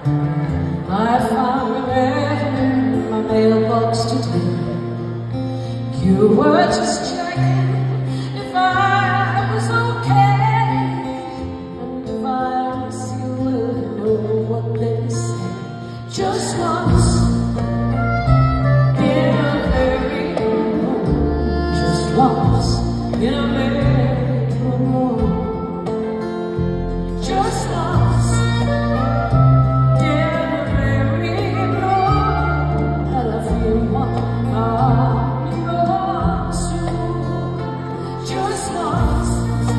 I found a letter in my mailbox today. You were just checking if I was okay, and if I still will know what they say. Just once in a very moment, just once in a very moment, just once in a very moment, and I feel one coming soon. Just once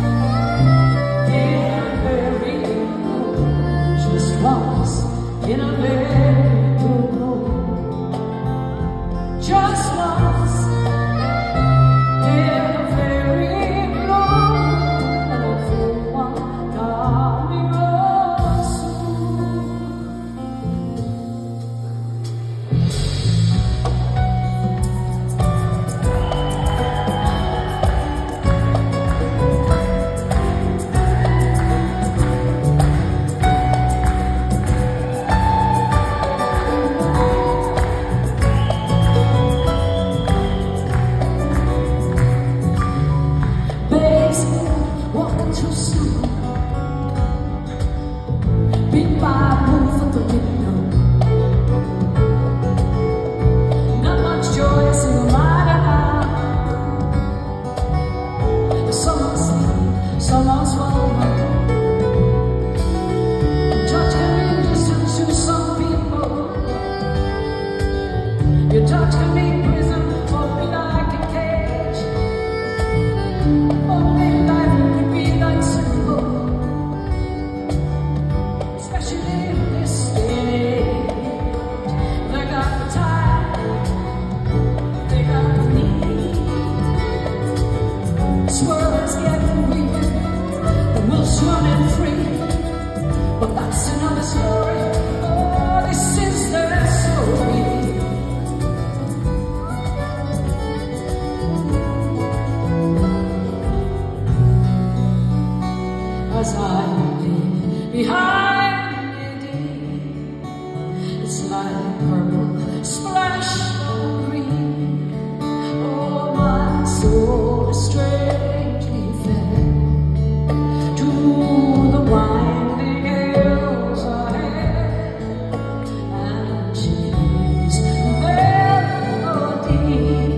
in a very moment, just once in a very moment, just once in a very moment, and I feel one coming soon. Walking too slow, big Bible for the window. Not much joy, single minded heart. Someone's sleeping, someone's falling. Touch can mean distance to some people. Your touch can mean prison, or be like a cage. Only life could be like simple, especially in this day and age. They got the time, they got the need. This world is getting weak, the will's running free. But that's another story. Oh, this is their story. As I leave behind me, it's like purple splash of green. Oh, my soul is strangely fed to the winding hills ahead, and she's melody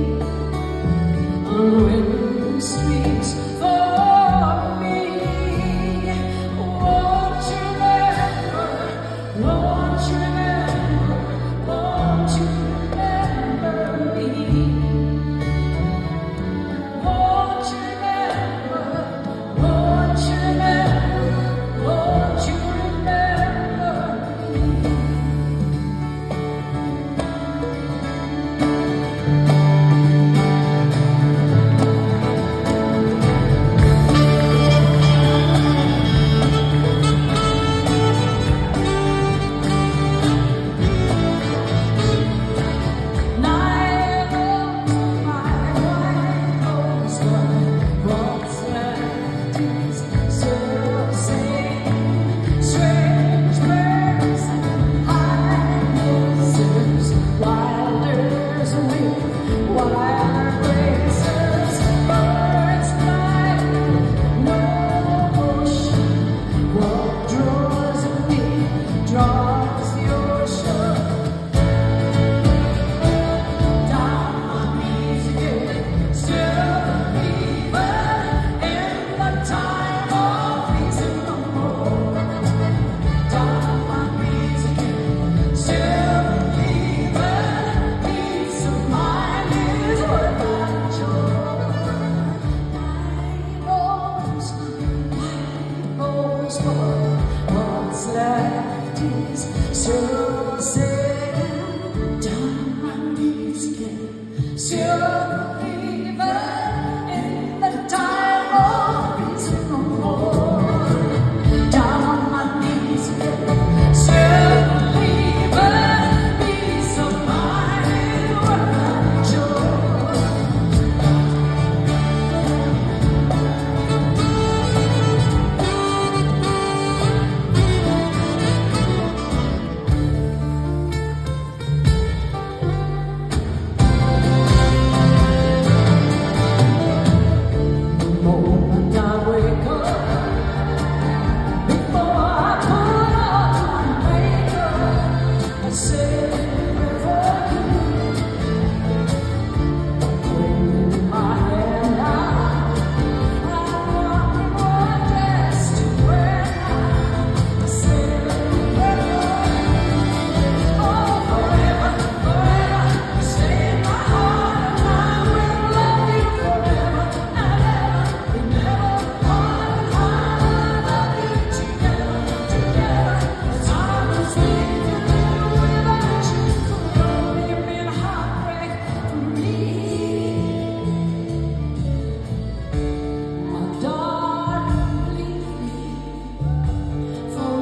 on windy streets for me. Won't you remember me?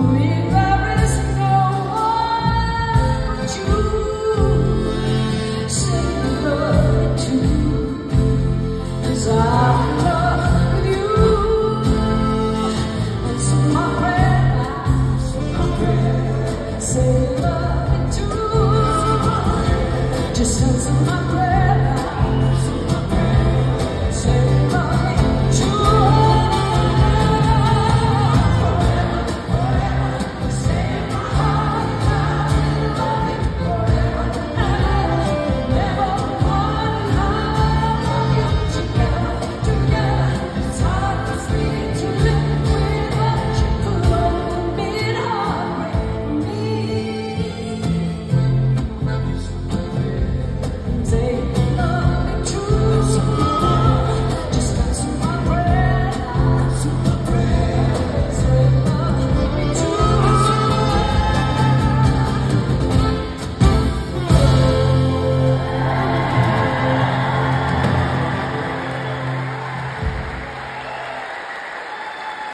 Just answer my prayer.